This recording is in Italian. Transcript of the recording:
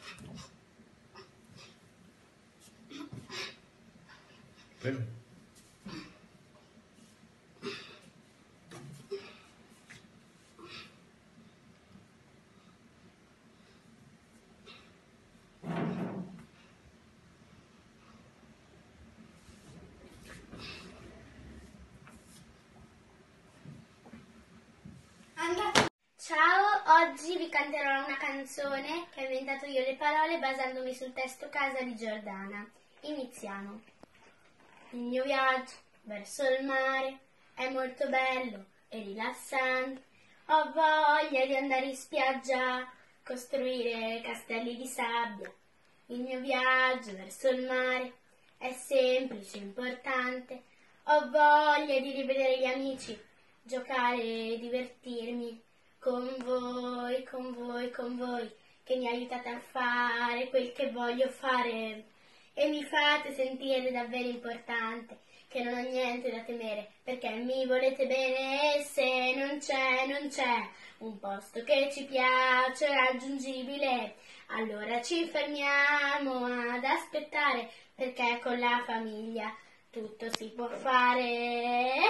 Prego. Ciao, oggi vi canterò una canzone che ho inventato io le parole basandomi sul testo Casa di Giordana. Iniziamo. Il mio viaggio verso il mare è molto bello e rilassante. Ho voglia di andare in spiaggia, costruire castelli di sabbia. Il mio viaggio verso il mare è semplice e importante. Ho voglia di rivedere gli amici, giocare e divertirmi con voi, con voi, con voi, che mi aiutate a fare quel che voglio fare e mi fate sentire davvero importante, che non ho niente da temere, perché mi volete bene e se non c'è un posto che ci piace raggiungibile, allora ci fermiamo ad aspettare, perché con la famiglia tutto si può fare.